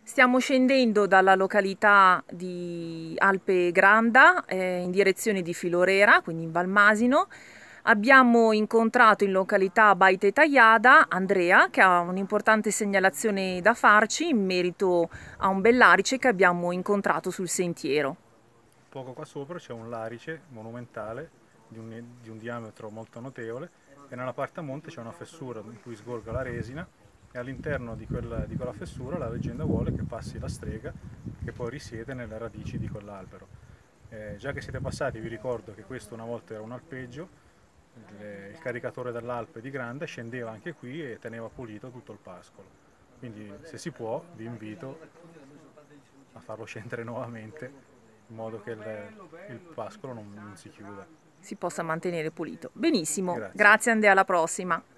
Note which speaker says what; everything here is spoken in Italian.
Speaker 1: Stiamo scendendo dalla località di Alpe Granda in direzione di Filorera, quindi in Valmasino. Abbiamo incontrato in località Baite Tajada Andrea, che ha un'importante segnalazione da farci in merito a un bell'arice che abbiamo incontrato sul sentiero.
Speaker 2: Poco qua sopra c'è un larice monumentale di un diametro molto notevole e nella parte a monte c'è una fessura in cui sgorga la resina e all'interno di quella fessura la leggenda vuole che passi la strega che poi risiede nelle radici di quell'albero. Già che siete passati vi ricordo che questo una volta era un alpeggio, il caricatore dell'Alpe di Grande scendeva anche qui e teneva pulito tutto il pascolo. Quindi se si può vi invito a farlo scendere nuovamente in modo che il pascolo non si chiuda.
Speaker 1: Si possa mantenere pulito. Benissimo,
Speaker 2: Grazie.
Speaker 1: grazie Andrea, alla prossima.